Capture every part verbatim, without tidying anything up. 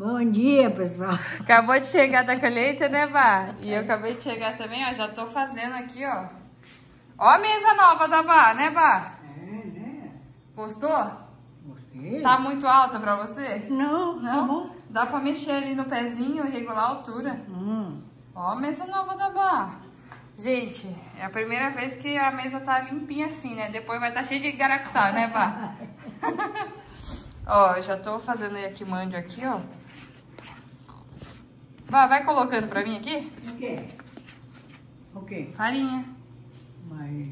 Bom dia, pessoal. Acabou de chegar da colheita, né, Bá? E eu acabei de chegar também, ó. Já tô fazendo aqui, ó. Ó a mesa nova da Bá, né, Bá? É, né? Gostou? Gostei. Tá muito alta pra você? Não, Não? tá bom. Dá pra mexer ali no pezinho e regular a altura. Hum. Ó a mesa nova da Bá. Gente, é a primeira vez que a mesa tá limpinha assim, né? Depois vai estar tá cheio de garacutá, né, Bá? Ó, já tô fazendo yakimandio aqui, ó. Bá, vai colocando pra mim aqui? O quê? O quê? Farinha. Mas...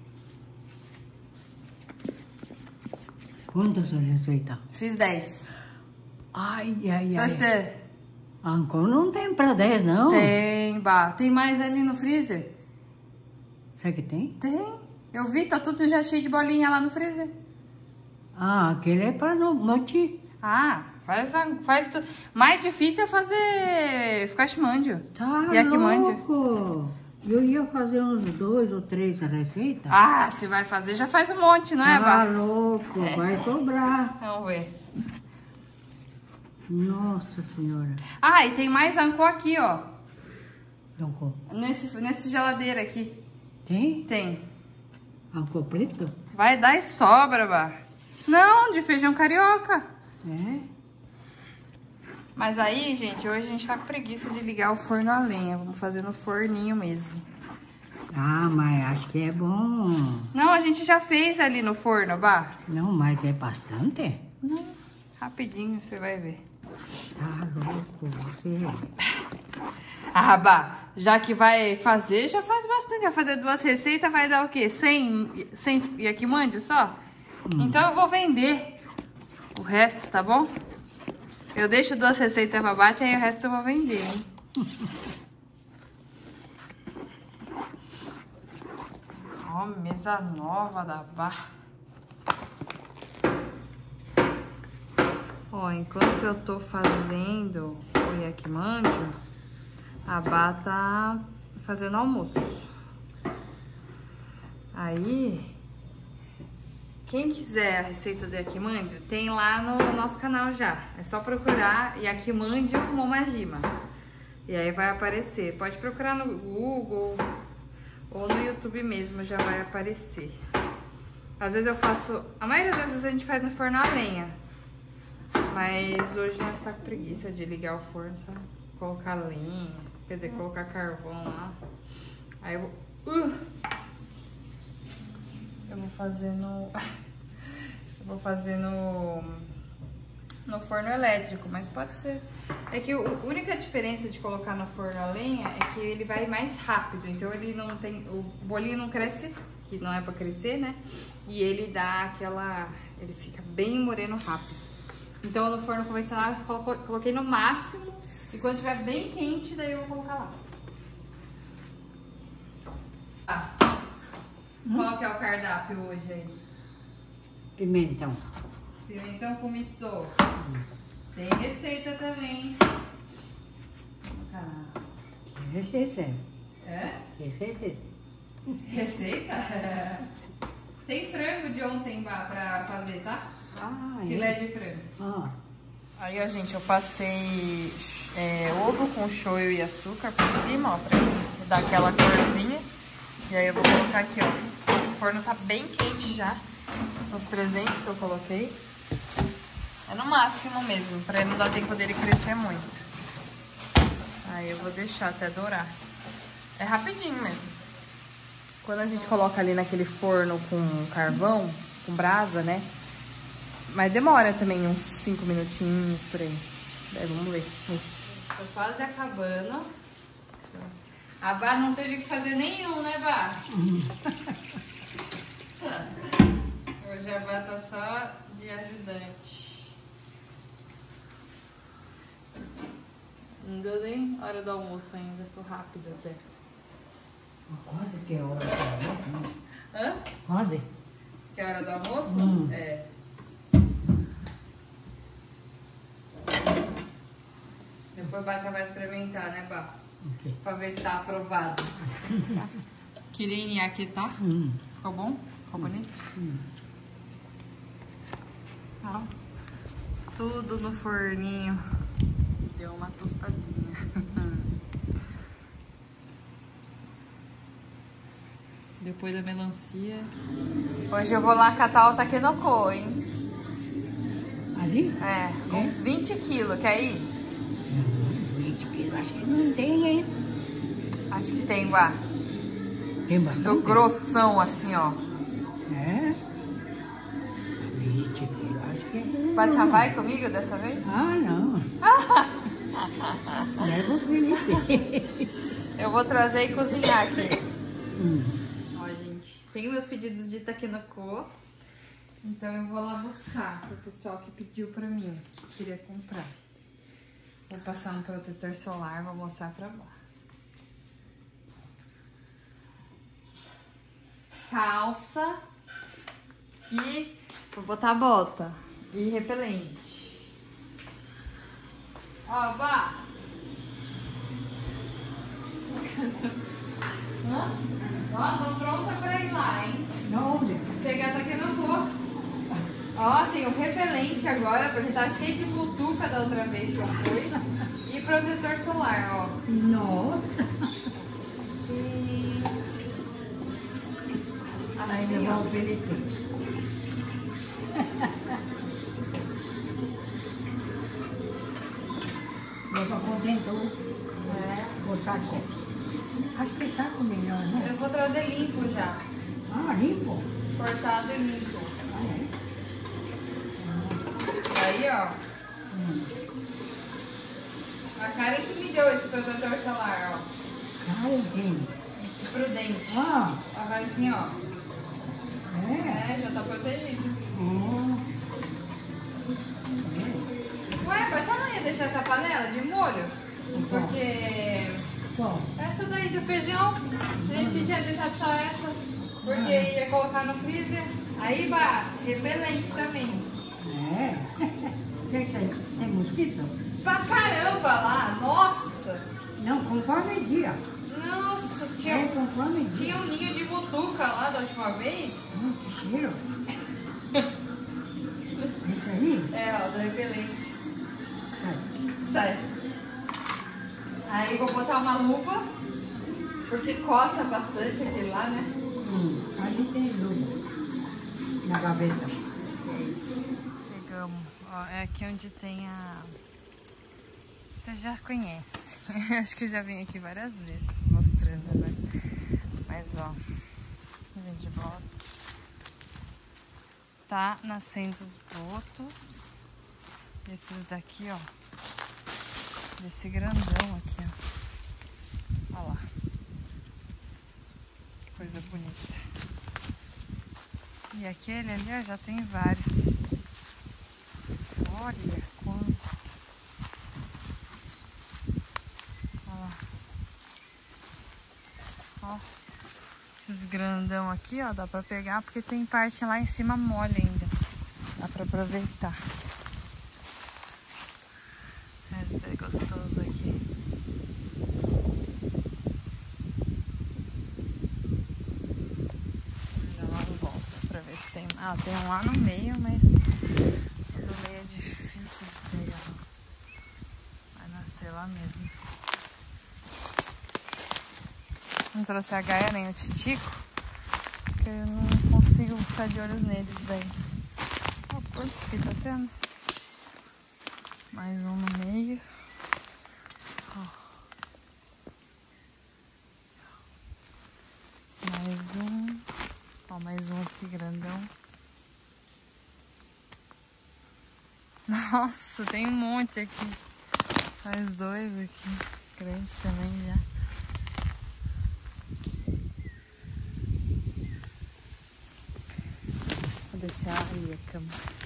Quantas receitas? Fiz dez. Ai, ai, ai. Gostei. Ancor não tem pra dez, não? Tem, Bá. Tem mais ali no freezer? Será que tem? Tem. Eu vi, tá tudo já cheio de bolinha lá no freezer. Ah, aquele é pra no mochi. Ah, faz, a- faz tudo. Mais difícil é fazer fukashi-mandio. Tá Yakimandio. louco. Eu ia fazer uns dois ou três receitas. Ah, se vai fazer, já faz um monte, não é, Tá Bá? louco, vai sobrar. Vamos ver. Nossa senhora. Ah, e tem mais ancô aqui, ó. Ancor. Nesse, nesse geladeira aqui. Tem? Tem. Ancor preto? Vai dar e sobra, Bá. Não, de feijão carioca. É? Mas aí, gente, hoje a gente tá com preguiça de ligar o forno a lenha. Vamos fazer no forninho mesmo. Ah, mas acho que é bom. Não, a gente já fez ali no forno, Bá. Não, mas é bastante? Não, rapidinho, você vai ver. Tá louco, você. Ah, Bá, já que vai fazer, já faz bastante. Vai fazer duas receitas, vai dar o quê? cem, cem yakimandio só? Hum. Então eu vou vender o resto, tá bom? Eu deixo duas receitas pra bate, aí o resto eu vou vender, hein? Ó, mesa nova da Bá. Ó, enquanto eu tô fazendo o yakimandio, a Bá tá fazendo almoço. Aí, quem quiser a receita do yakimandio, tem lá no nosso canal já. É só procurar yakimandio momajima. E aí vai aparecer. Pode procurar no Google ou no YouTube mesmo, já vai aparecer. Às vezes eu faço... A maioria das vezes a gente faz no forno a lenha. Mas hoje nós tá com preguiça de ligar o forno, sabe? Colocar lenha, quer dizer, colocar carvão lá. Aí eu vou... Uh! Eu vou fazer no... Eu vou fazer no... No forno elétrico, mas pode ser... É que a única diferença de colocar no forno a lenha é que ele vai mais rápido. Então ele não tem... O bolinho não cresce, que não é pra crescer, né? E ele dá aquela... Ele fica bem moreno rápido. Então no forno convencional eu coloquei no máximo. E quando estiver bem quente, daí eu vou colocar lá. Ah, hum? Qual que é o cardápio hoje aí? Pimentão. Pimentão com miso. Hum. Tem receita também. Ah. Receita. É? Receita. Receita? Tem frango de ontem pra fazer, tá? Ah, Filé é? de frango. Ah. Aí, ó, gente, eu passei é, ovo com shoyu e açúcar por cima, ó, pra ele dar aquela corzinha. E aí eu vou colocar aqui, ó. O forno tá bem quente já. Os trezentos que eu coloquei. É no máximo mesmo, pra ele não dar tempo dele crescer muito. Aí eu vou deixar até dourar. É rapidinho mesmo. Quando a gente coloca ali naquele forno com carvão, com brasa, né? Mas demora também uns cinco minutinhos por aí. Daí vamos ver. Tô quase acabando. A Bá não teve que fazer nenhum, né, Bá? Hoje a Bá tá só de ajudante. Não deu nem hora do almoço ainda. Tô rápido até. Quase que é hora do almoço? Hã? Quase. Que é hora do almoço? Hum. É. Depois o Bá já vai experimentar, né, Bá? Okay. Pra ver se tá aprovado. Kirine aqui, tá? Hum. Ficou bom? Ficou bonito? Hum. Ó. Tudo no forninho. Deu uma tostadinha. Depois da melancia. Hoje eu vou lá catar o takenoko, hein? Ali? É, é, uns vinte quilos, quer ir? vinte quilos, acho que não tem, hein? Acho que tem, Guá. Tem bastante? Do grossão, assim, ó. É? vinte quilos, acho que é. Batia vai comigo dessa vez? Ah, não. Leva o Felipe. Eu vou trazer e cozinhar aqui. Hum. Ó, gente, tenho meus pedidos de takenoko. Então eu vou lá buscar pro pessoal que pediu pra mim, que queria comprar. Vou passar um protetor solar, vou mostrar pra lá. Calça e vou botar bota e repelente. Ó, Bá. Hã? Ó, tô pronta pra ir lá, hein? Onde? Pegar takenoko. Ó, tem o repelente agora, porque tá cheio de butuca da outra vez que eu fui. E protetor solar, ó. Nossa. E... Aí Assim, levar ó. o Felipe. Leva contentor. É. Ou saco. Acho que é saco melhor, né? Eu vou trazer limpo já. Ah, limpo? Cortado e limpo. Ah, é? Aí, ó. Hum. A Karen que me deu esse protetor solar, ó. Cara, tem. Prudente. Ah, Ó, vai assim, ó. é? É, já tá protegido. Hum. Ué, pode a mãe deixar essa panela de molho? Porque Qual? essa daí do feijão, a gente tinha deixado só essa, porque ia colocar no freezer. Aí, Bah, repelente também. É? Tem, tem, tem mosquito? Pra caramba lá, nossa! Não, conforme dia. Nossa, É, tinha, conforme dia. tinha um ninho de mutuca lá da última vez. Hum, que cheiro. Isso aí? É, ó, do repelente. Sai. Sai. Aí vou botar uma luva, porque coça bastante aquele lá, né? Hum, ali tem luva. Na gaveta. É isso. Chegamos. Ó, é aqui onde tem a... Você já conhece. Acho que eu já vim aqui várias vezes mostrando, né? Mas, ó, vem de volta. Tá nascendo os brotos. Esses daqui, ó. Desse grandão aqui, ó. Olha lá. Que coisa bonita. E aquele ali, ó, já tem vários. Olha quanto. Olha lá. Ó. Esses grandão aqui, ó, dá pra pegar porque tem parte lá em cima mole ainda. Dá pra aproveitar. Esse é gostoso aqui. Ainda lá eu volto pra ver se tem. Ah, tem um lá no meio, mas do meio é difícil de pegar. Vai nascer lá mesmo. Não trouxe a gaia nem o titico, porque eu não consigo ficar de olhos neles daí. Olha quantos que tá tendo. Mais um no meio. Ó. Mais um. Ó, mais um aqui grandão. Nossa, tem um monte aqui. Mais dois aqui. Grande também já. Vou deixar ali a câmera.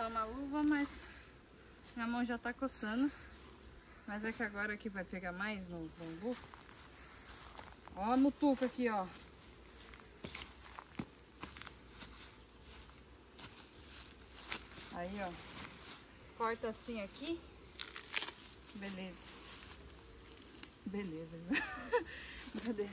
uma luva, mas minha mão já tá coçando. Mas é que agora aqui vai pegar mais no bambu. Ó a mutuca aqui, ó. Aí, ó. Corta assim aqui. Beleza. Beleza. Cadê?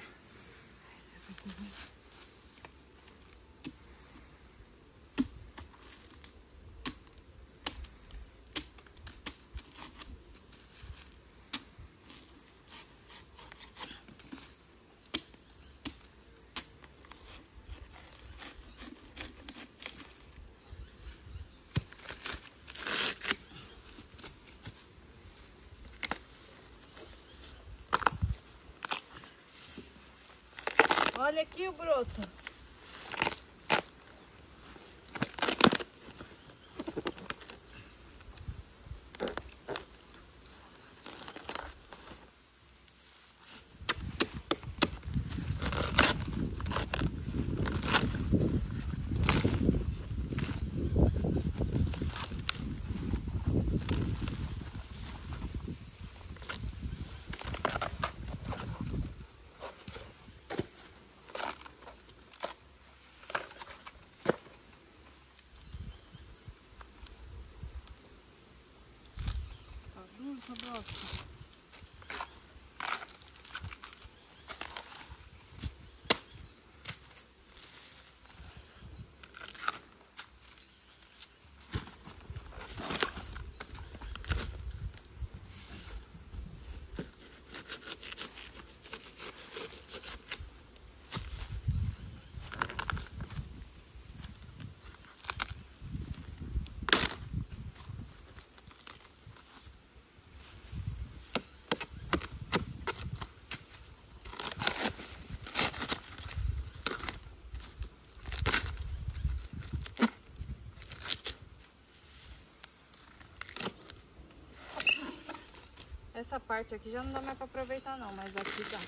Olha aqui o broto. Nossa. Essa parte aqui já não dá mais pra aproveitar não, mas aqui dá.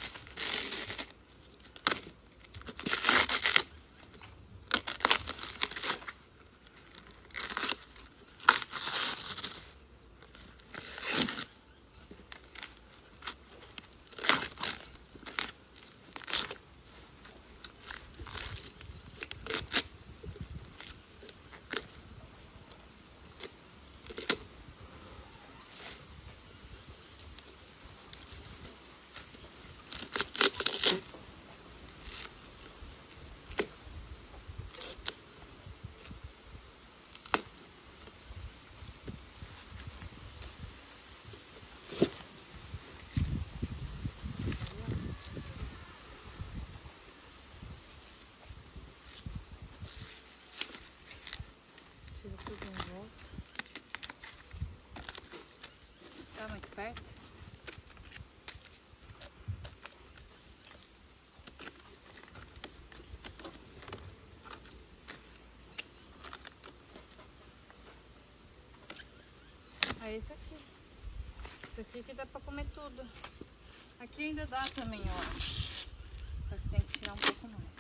Tá muito perto. É esse aqui. Esse aqui que dá pra comer tudo. Aqui ainda dá também, ó. Só que tem que tirar um pouco mais.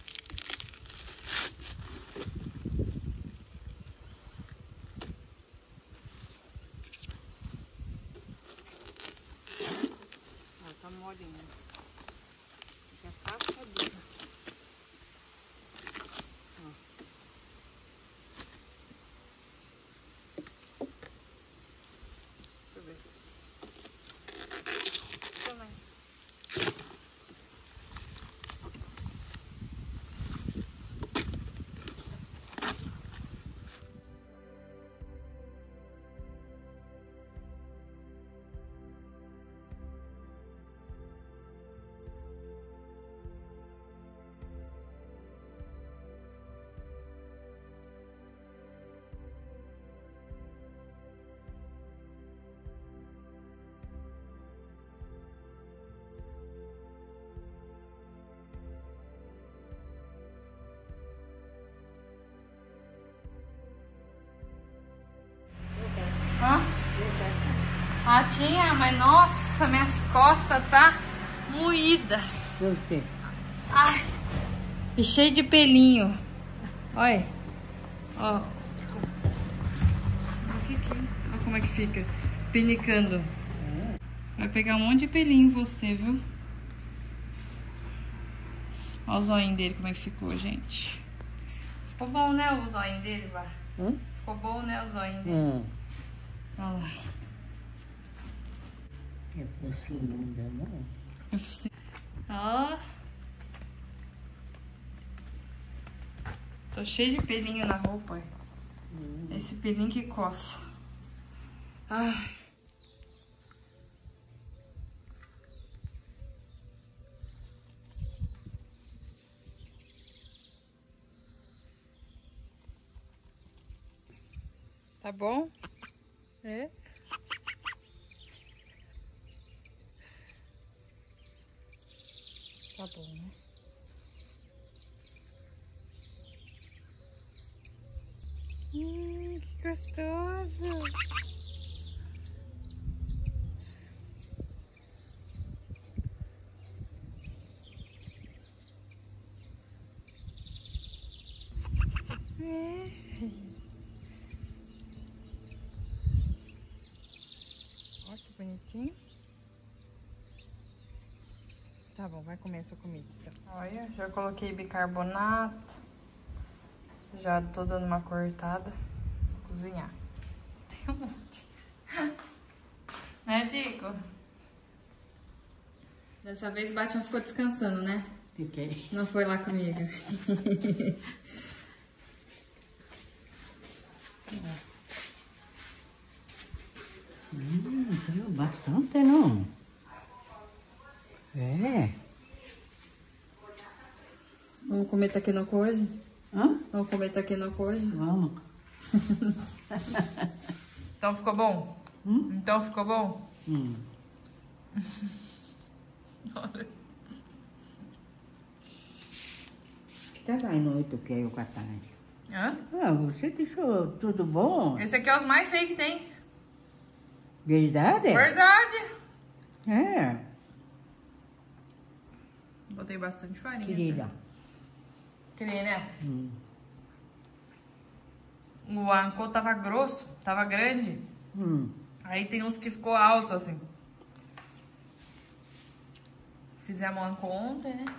Tá molinho. Já tá fodida. Ó. Deixa eu ver. Também. Hã? Ah, tinha, mas nossa, minhas costas tá moída. Por quê? Ai, e cheio de pelinho. Olha. Ó. como é que fica. Pinicando. Vai pegar um monte de pelinho em você, viu? Olha o zoinho dele, como é que ficou, gente. Ficou bom, né, o zoinho dele, Vá? Hum? Ficou bom, né, o zoinho dele? Hum. Olha lá. É focinho ainda, não? É focinho. Ó. Tô cheio de pelinho na roupa. Hum. Esse pelinho que coça. Ai. Tá bom? É? Tá bom, né? Hum, que gostoso! É. Olha que bonitinho. Tá bom, vai comer a sua comida. Então. Olha, já coloquei bicarbonato. Já tô dando uma cortada. Vou cozinhar. Tem um monte. Né, Dico? Dessa vez o Batian ficou descansando, né? Fiquei. Não foi lá comigo. Hum, tem bastante, não? É. Vamos comer taquinoco Hã? Vamos comer taquinoco hoje? Vamos. Então ficou bom? Hum? Então ficou bom? Hum. Olha. Tá vai noite que eu catar. Hã? Ah, você deixou tudo bom? Esse aqui é os mais feios que tem. Verdade? Verdade. É. Botei bastante farinha. Querida. Queria, né? Hum. O ancô tava grosso, tava grande. Hum. Aí tem uns que ficou alto, assim. Fizemos o ancô ontem, né?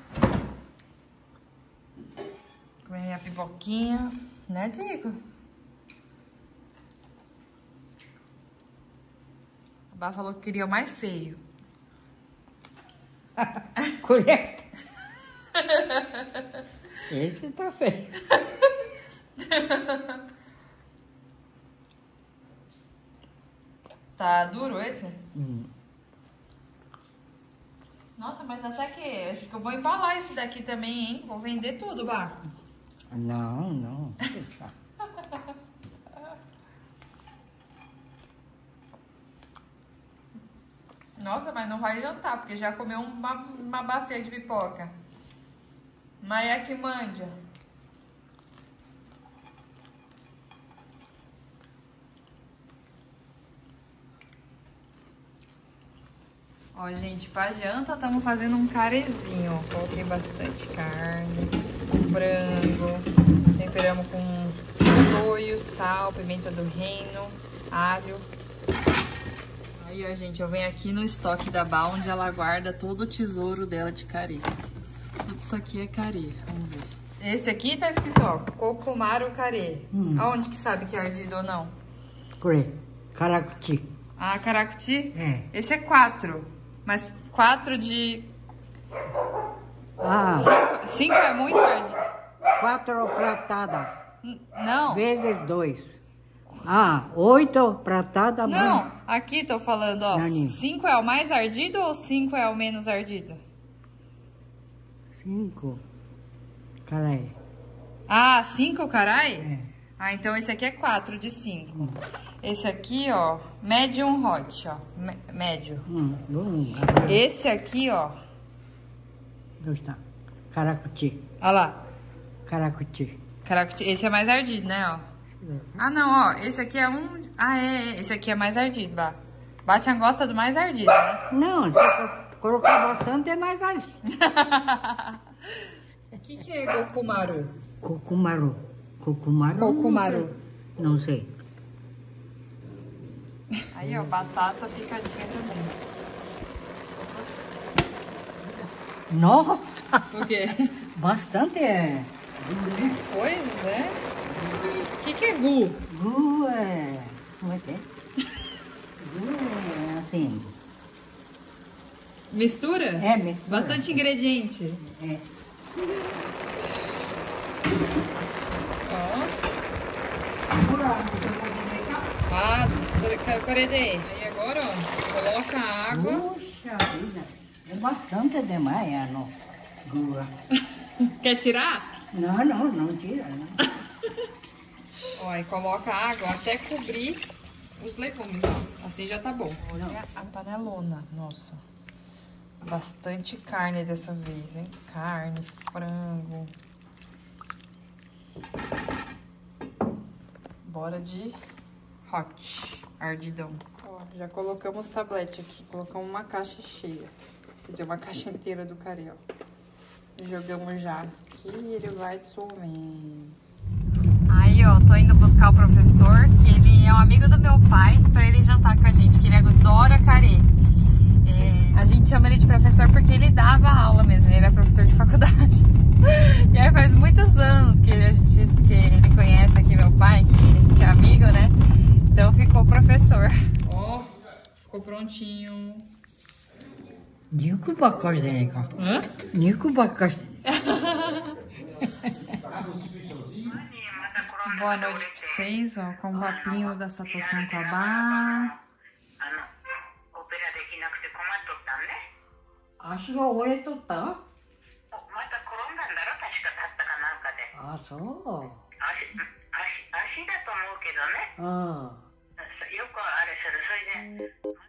Comi minha pipoquinha. Né, Diego? A Bá falou que queria o mais feio. Correto. Esse tá feio. Tá duro esse? Hum. Nossa, mas até que... Acho que eu vou embalar esse daqui também, hein? Vou vender tudo, Bá. Não, não. Deixa. Nossa, mas não vai jantar, porque já comeu uma, uma bacia de pipoca. Mas é que manja. Ó, gente, pra janta estamos fazendo um carezinho. Ó. Coloquei bastante carne, frango, temperamos com shoyu, sal, pimenta do reino, alho. Aí, ó, gente, eu venho aqui no estoque da Bá, onde ela guarda todo o tesouro dela de carê. Tudo isso aqui é carê, vamos ver. Esse aqui tá escrito, ó, Kokumaru carê. Hum. Aonde que sabe que é ardido ou não? Correto. Caracuti. Ah, caracuti? É. Esse é quatro. Mas quatro de... Ah, Cinco, cinco é muito ardido. quatro pratada. N- Não. Vezes dois. Ah, oito pratada. Não, aqui tô falando, ó. Nani. Cinco é o mais ardido ou cinco é o menos ardido? Cinco. Carai. Ah, cinco, carai? É. Ah, então esse aqui é quatro de cinco. Esse aqui, ó, medium hot, ó. me- Médio. Hum, bom. Esse aqui, ó. Onde está? Caracuti. Olha lá. Caracuti. Caracuti. Esse é mais ardido, né, ó. Ah, não, ó. Esse aqui é um... Ah, é, é. Esse aqui é mais ardido, Bá. Batian gosta do mais ardido, né? Não, se eu colocar bastante é mais ali. O que que é Gokumaru? Kokumaru. Kokumaru? Kokumaru. Não sei. Aí, ó, batata picadinha também. Nossa! O quê? Bastante é. Pois é. O que, que é gu? Gu é. Como é que é? Gu é assim. Mistura? É, mistura. Bastante ingrediente. É. Ó. Ah, coredei. Aí agora, ó, coloca a água. Puxa vida. É bastante demais, não. Gu. Quer tirar? Não, não, não tira, não. Ó, e coloca a água até cobrir os legumes, ó. Assim já tá bom. Olha a panelona, nossa. Bastante carne dessa vez, hein? Carne, frango. Bora de hot, ardidão. Ó, já colocamos o tablete aqui. Colocamos uma caixa cheia. Quer dizer, uma caixa inteira do carê, ó. Jogamos já aqui e ele vai dissolvendo. Aí, ó, tô indo buscar o professor, que ele é um amigo do meu pai, pra ele jantar com a gente, que ele adora carê. É, a gente chama ele de professor porque ele dava aula mesmo, ele era professor de faculdade. E aí faz muitos anos que, a gente, que ele conhece aqui meu pai, que a gente é amigo, né? Então ficou professor. Ó, ficou prontinho. Nico Bacardega. Hã? Nico Bacardega. Boa noite pra vocês, ó, com o papinho da Satoshi Nankaba. 足が折れとった？また転んだんだろ、確か立ったかなんかで。あ、そう。足、足、足だと思うけどね。うん。よくあれする、それで。